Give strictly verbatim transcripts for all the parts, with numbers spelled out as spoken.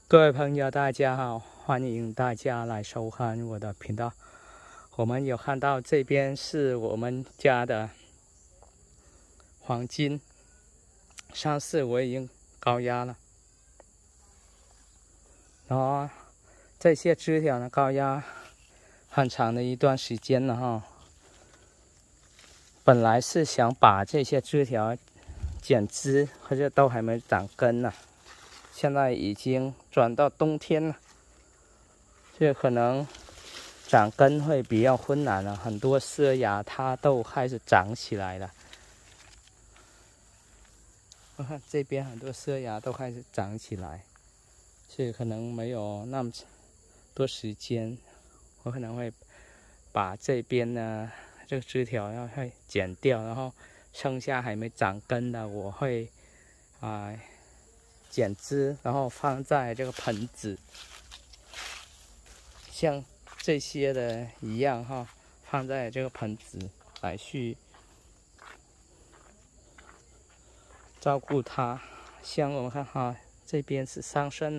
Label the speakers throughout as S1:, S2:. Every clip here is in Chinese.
S1: 各位朋友，大家好，欢迎大家来收看我的频道。我们有看到这边是我们家的黄金，上次我已经高压了，然后这些枝条呢高压很长的一段时间了哈。本来是想把这些枝条剪枝，可是都还没长根呢。现在已经转到冬天了，这可能长根会比较困难了。很多丝芽它都开始长起来了。我看这边很多丝芽都开始长起来，所以可能没有那么多时间，我可能会把这边呢这个枝条要会剪掉，然后剩下还没长根的我会啊。呃剪枝，然后放在这个盆子，像这些的一样哈，放在这个盆子来去照顾它。像我们看哈，这边是上升了，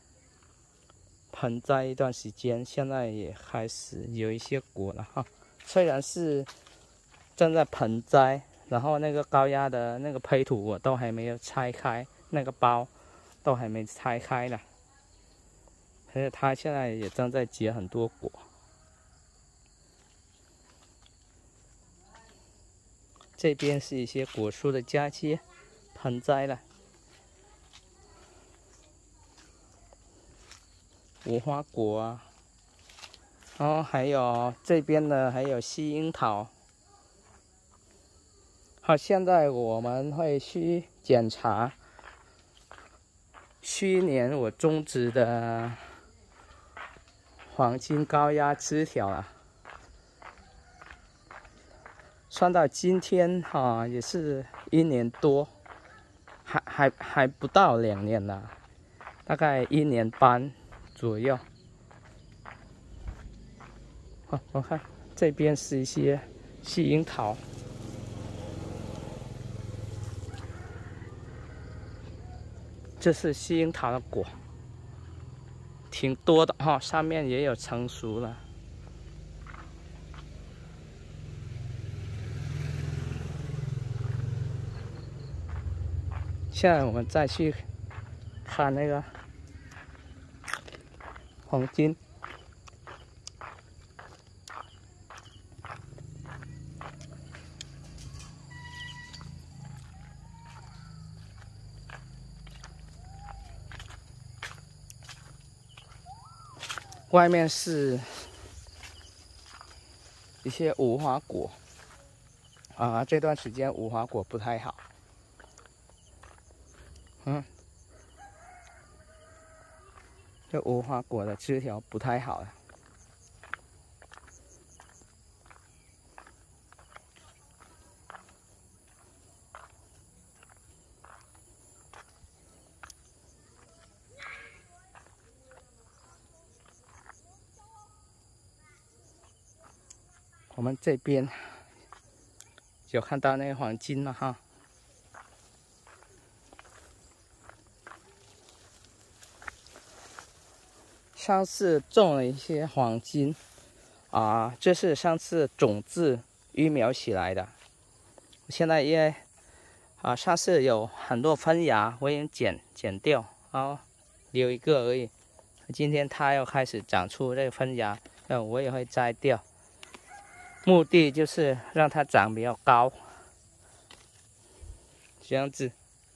S1: 盆栽一段时间，现在也开始有一些果了哈。虽然是正在盆栽，然后那个高压的那个胚土我都还没有拆开，那个包都还没拆开呢，可是它现在也正在结很多果。这边是一些果树的嫁接盆栽了，无花果啊，然后还有这边呢还有西樱桃。好，现在我们会去检查去年我种植的黄金高压枝条啊，算到今天哈、啊，也是一年多，还还还不到两年了，大概一年半左右。好，我看这边是一些西樱桃。这是西樱桃的果，挺多的哈，上面也有成熟了。现在我们再去看那个黄金，外面是一些无花果啊，这段时间无花果不太好。嗯，这无花果的枝条不太好了。我们这边有看到那个黄金了哈。上次种了一些黄金啊，这是上次种子育苗起来的。现在因为啊，上次有很多分芽，我已经剪剪掉，然后留一个而已。今天它又开始长出这个分芽，那我也会摘掉。目的就是让它长比较高，这样子。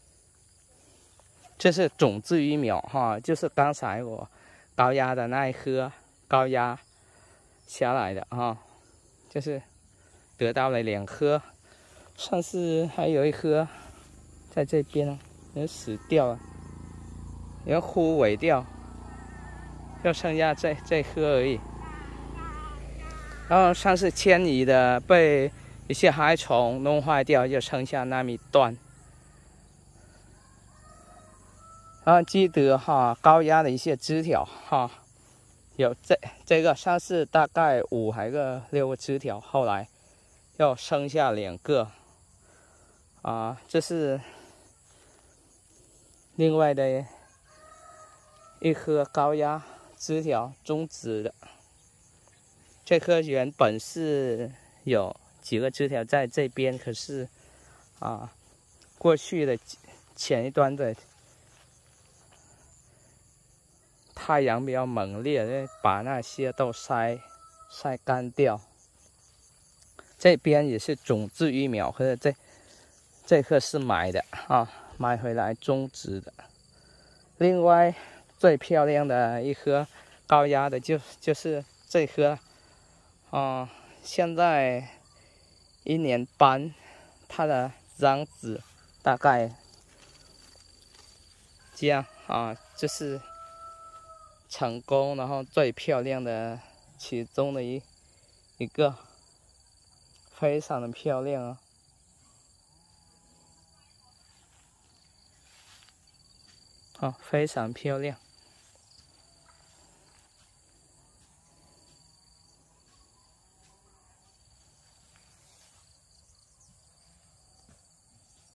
S1: 这是种子育苗哈，就是刚才我高压的那一颗高压下来的哈，就是得到了两颗，上次还有一颗在这边也死掉了，也枯萎掉，就剩下这这颗而已。然后上次迁移的被一些害虫弄坏掉，就剩下那么一段。然后记得哈，高压的一些枝条哈，有这这个上次大概五还是六个枝条，后来又剩下两个啊，这是另外的一颗高压枝条种植的。这棵原本是有几个枝条在这边，可是啊，过去的前一段的太阳比较猛烈，把那些都晒晒干掉。这边也是种子育苗，可是这这棵是买的啊，买回来种植的。另外最漂亮的一棵高压的就就是这棵。啊、呃，现在一年半，它的样子大概这样啊，这是成功，然后最漂亮的其中的一一个，非常的漂亮啊，啊，非常漂亮。